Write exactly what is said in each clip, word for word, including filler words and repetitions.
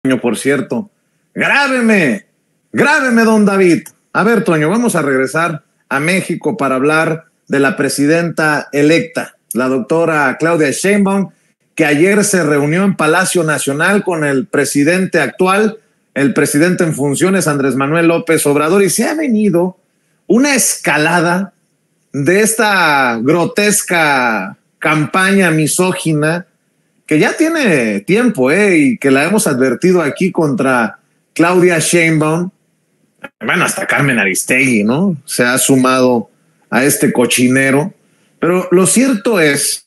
por cierto. Grábeme, grábeme, don David. A ver, Toño, vamos a regresar a México para hablar de la presidenta electa, la doctora Claudia Sheinbaum, que ayer se reunió en Palacio Nacional con el presidente actual, el presidente en funciones, Andrés Manuel López Obrador, y se ha venido una escalada de esta grotesca campaña misógina que ya tiene tiempo, ¿eh? Y que la hemos advertido aquí contra Claudia Sheinbaum. Bueno, hasta Carmen Aristegui, ¿no? Se ha sumado a este cochinero. Pero lo cierto es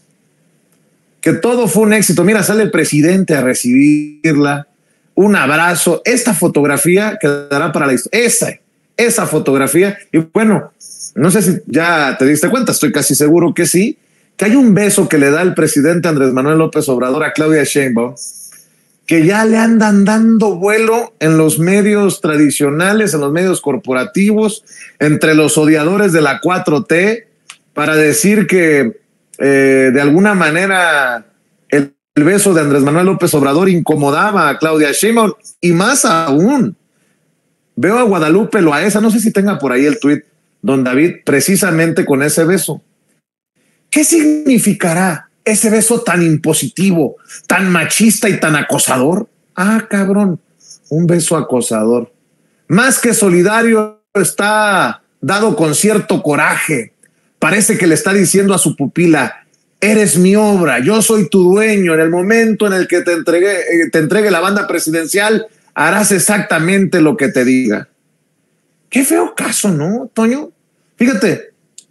que todo fue un éxito. Mira, sale el presidente a recibirla, un abrazo. Esta fotografía quedará para la historia. Esa, esa fotografía. Y bueno, no sé si ya te diste cuenta, estoy casi seguro que sí, que hay un beso que le da el presidente Andrés Manuel López Obrador a Claudia Sheinbaum, que ya le andan dando vuelo en los medios tradicionales, en los medios corporativos, entre los odiadores de la cuatro T, para decir que eh, de alguna manera el, el beso de Andrés Manuel López Obrador incomodaba a Claudia Sheinbaum, y más aún, veo a Guadalupe Loaesa, no sé si tenga por ahí el tuit, don David, precisamente con ese beso. ¿Qué significará ese beso tan impositivo, tan machista y tan acosador? Ah, cabrón, un beso acosador. Más que solidario, está dado con cierto coraje. Parece que le está diciendo a su pupila: eres mi obra, yo soy tu dueño. En el momento en el que te entregue, te entregue la banda presidencial, harás exactamente lo que te diga. Qué feo caso, ¿no, Toño? Fíjate,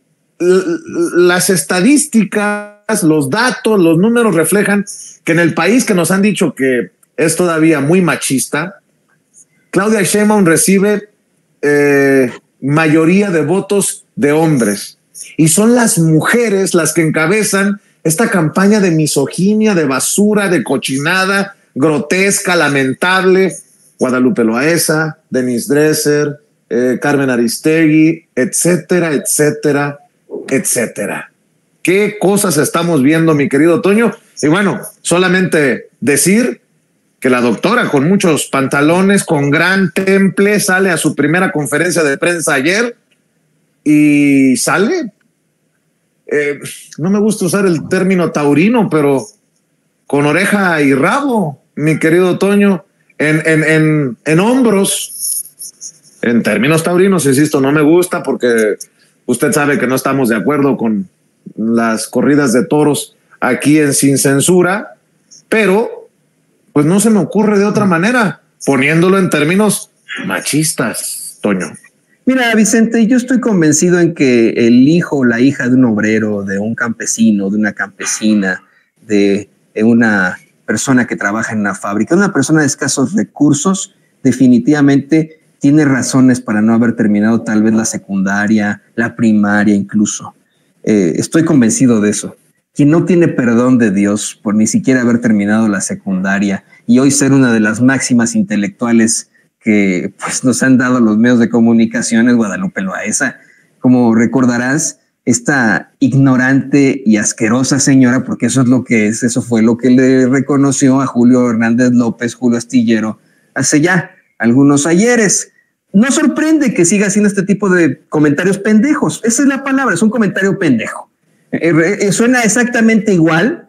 las estadísticas, los datos, los números reflejan que en el país que nos han dicho que es todavía muy machista, Claudia Sheinbaum recibe eh, mayoría de votos de hombres, y son las mujeres las que encabezan esta campaña de misoginia, de basura, de cochinada, grotesca, lamentable. Guadalupe Loaesa, Denise Dresser, eh, Carmen Aristegui, etcétera, etcétera, etcétera. ¿Qué cosas estamos viendo, mi querido Toño? Y bueno, solamente decir que la doctora, con muchos pantalones, con gran temple, sale a su primera conferencia de prensa ayer y sale, eh, no me gusta usar el término taurino, pero con oreja y rabo, mi querido Toño, en, en, en, en hombros. En términos taurinos, insisto, no me gusta porque usted sabe que no estamos de acuerdo con las corridas de toros aquí en Sin Censura, pero pues no se me ocurre de otra manera, poniéndolo en términos machistas, Toño. Mira, Vicente, yo estoy convencido en que el hijo o la hija de un obrero, de un campesino, de una campesina, de una persona que trabaja en una fábrica, una persona de escasos recursos, definitivamente tiene razones para no haber terminado tal vez la secundaria, la primaria incluso. Eh, estoy convencido de eso. Quien no tiene perdón de Dios por ni siquiera haber terminado la secundaria y hoy ser una de las máximas intelectuales que pues, nos han dado los medios de comunicación es Guadalupe Loaesa. Como recordarás, esta ignorante y asquerosa señora, porque eso es lo que es, eso fue lo que le reconoció a Julio Hernández López, Julio Astillero, hace ya algunos ayeres. No sorprende que siga haciendo este tipo de comentarios pendejos. Esa es la palabra, es un comentario pendejo. Eh, eh, suena exactamente igual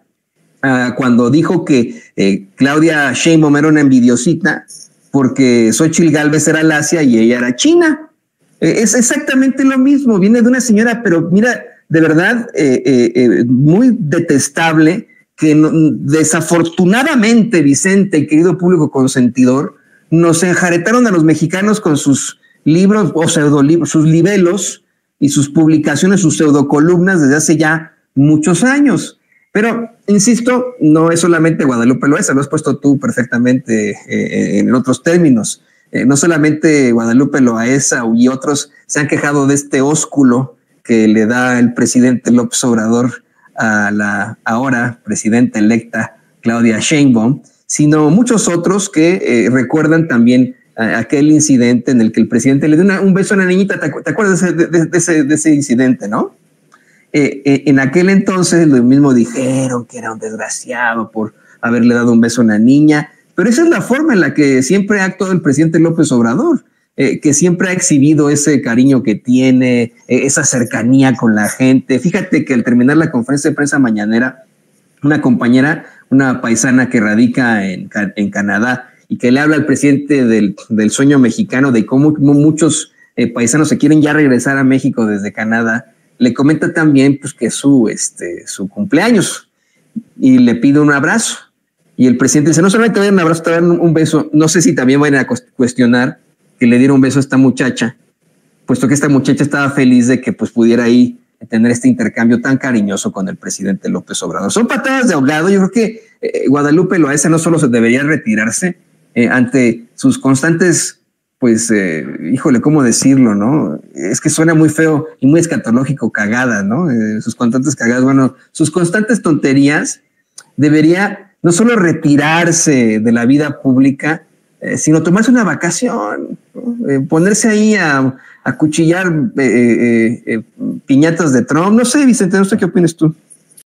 a cuando dijo que eh, Claudia Sheinbaum era una envidiosita porque Xóchitl Gálvez era lacia y ella era china. Eh, es exactamente lo mismo, viene de una señora, pero mira, de verdad, eh, eh, eh, muy detestable, que no, desafortunadamente, Vicente, y querido público consentidor, nos enjaretaron a los mexicanos con sus libros o pseudolibros, sus libelos y sus publicaciones, sus pseudocolumnas desde hace ya muchos años. Pero, insisto, no es solamente Guadalupe Loaesa, lo has puesto tú perfectamente eh, en otros términos. Eh, no solamente Guadalupe Loaesa y otros se han quejado de este ósculo que le da el presidente López Obrador a la ahora presidenta electa Claudia Sheinbaum, sino muchos otros que eh, recuerdan también a, a aquel incidente en el que el presidente le dio una, un beso a una niñita. ¿Te, te acuerdas de, de, de, ese, de ese incidente, no? Eh, eh, en aquel entonces lo mismo dijeron que era un desgraciado por haberle dado un beso a una niña. pero esa es la forma en la que siempre ha actuado el presidente López Obrador, eh, que siempre ha exhibido ese cariño que tiene, eh, esa cercanía con la gente. Fíjate que al terminar la conferencia de prensa mañanera, una compañera, una paisana que radica en, en Canadá y que le habla al presidente del, del sueño mexicano, de cómo, cómo muchos eh, paisanos se quieren ya regresar a México desde Canadá, le comenta también pues, que es su, este, su cumpleaños y le pide un abrazo. Y el presidente dice, no solamente te dan un abrazo, te dan un beso. No sé si también van a cuestionar que le diera un beso a esta muchacha, puesto que esta muchacha estaba feliz de que pues, pudiera ahí tener este intercambio tan cariñoso con el presidente López Obrador. Son patadas de ahogado. Yo creo que eh, Guadalupe Loaesa no solo se debería retirarse eh, ante sus constantes, pues, eh, híjole, ¿cómo decirlo, no? Es que suena muy feo y muy escatológico, cagada, ¿no? Eh, sus constantes cagadas, bueno, sus constantes tonterías, debería no solo retirarse de la vida pública, eh, sino tomarse una vacación, ¿no? eh, ponerse ahí a, a cuchillar eh, eh, eh, piñatas de Trump. No sé, Vicente, no sé qué opinas tú.